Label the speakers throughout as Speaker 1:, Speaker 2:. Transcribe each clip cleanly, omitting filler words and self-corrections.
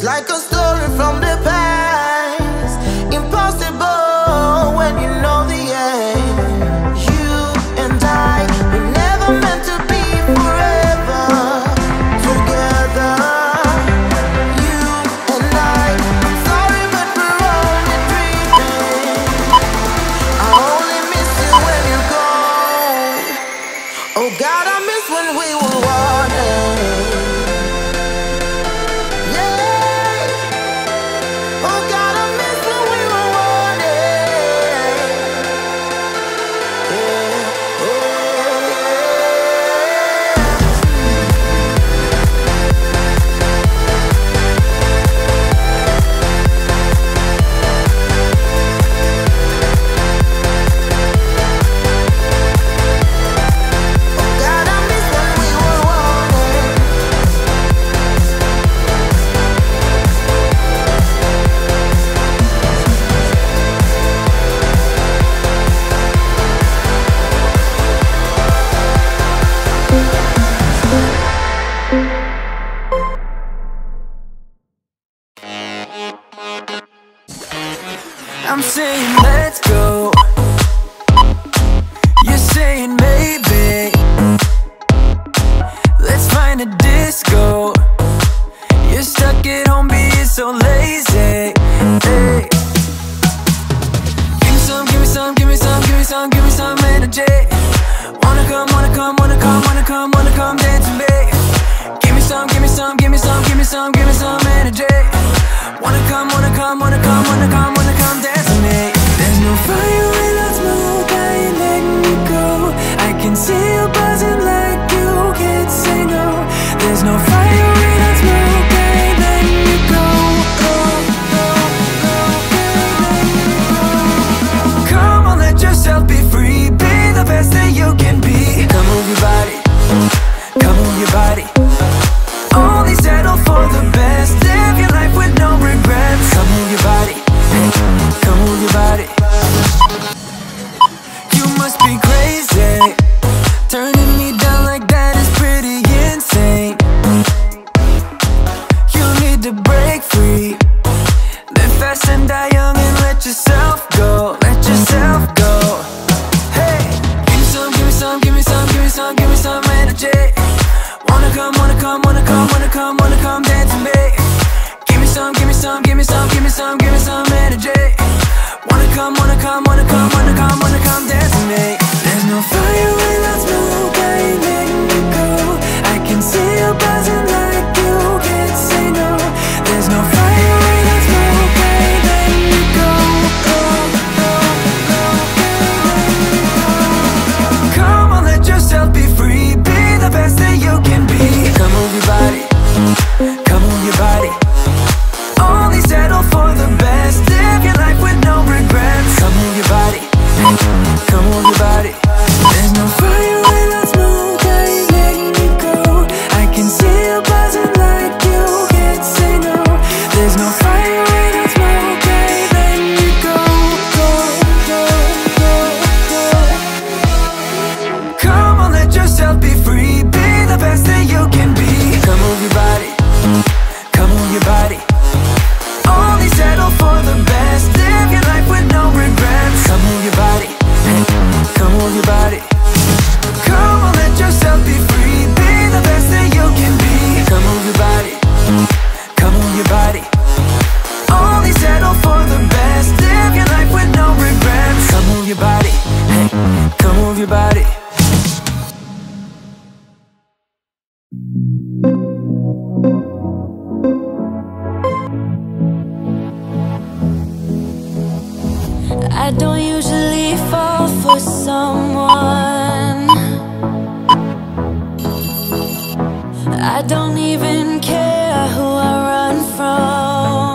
Speaker 1: like a story from the past. Impossible when you know the end. You and I, we never meant to be forever together. You and I, I'm sorry but we're only dreaming. I only miss you when you're gone. Oh God, I miss when we were wanted.
Speaker 2: I'm saying let's go, you're saying maybe. Let's find a disco. You're stuck at home being so lazy. Hey. Give me some, give me some, give me some, give me some, give me some energy. Wanna come, wanna come, wanna come, wanna come, wanna come dance with me. Give me some, give me some, give me some, give me some, give me some energy. Wanna come, wanna come, wanna come, wanna come, wanna come dance with me. There's no fire without smoke, I ain't letting you go. I can see you buzzing like you can't say no. There's no fire without smoke, I ain't letting you go. Come on, let yourself be free. Be the best that you can be. Come move your body, come move your body. Only settle for the best. Live your life with no regrets. Come move your body, come move your body. You must be crazy. Turning me down like that is pretty insane. You need to break free. Live fast and die young and let yourself go. Let yourself go. Hey, give me some, give me some, give me some, give me some, give me some energy. Wanna come, wanna come, wanna come, wanna come, wanna come dance with me. Give me some, give me some, give me some, give me some, give me some energy. Wanna come, wanna come, wanna come, wanna come, wanna come dance with me. There's no fire without smoke, I ain't letting you go. I can see you buzzing like you can't say no. There's no fire without smoke, I ain't letting you go. Come on, let yourself be free. Be the best that you can be. Come move your body, come move your body. Only settle for the best. Live your life with no regrets. Come move your body, come move your body. There's no fire without smoke, I ain't letting you go. I can see you buzzing like you can't say no. There's no fire without smoke, I ain't letting you go. Come on, let yourself be free. Be the best that you can be. Come move your body, come move your body. Only settle for the best. Live your life with no regrets. Come move your body, come move your body. Come on, let yourself be free. Be the best that you can be. Come move your body, come move your body. Only settle for the best. Live your life with no regrets. Come move your body, come move your body.
Speaker 3: I don't usually fall for someone. I don't even care who I run from.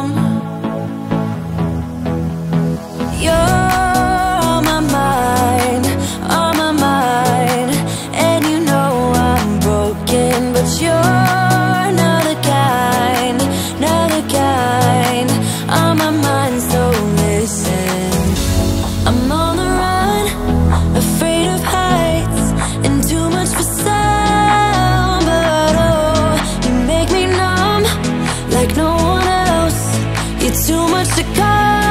Speaker 3: You're on my mind, on my mind. And you know I'm broken, but you're not the kind, not the kind. On my mind, so listen. I'm on the run, afraid of heights and too much for sound. But oh, you make me too much to call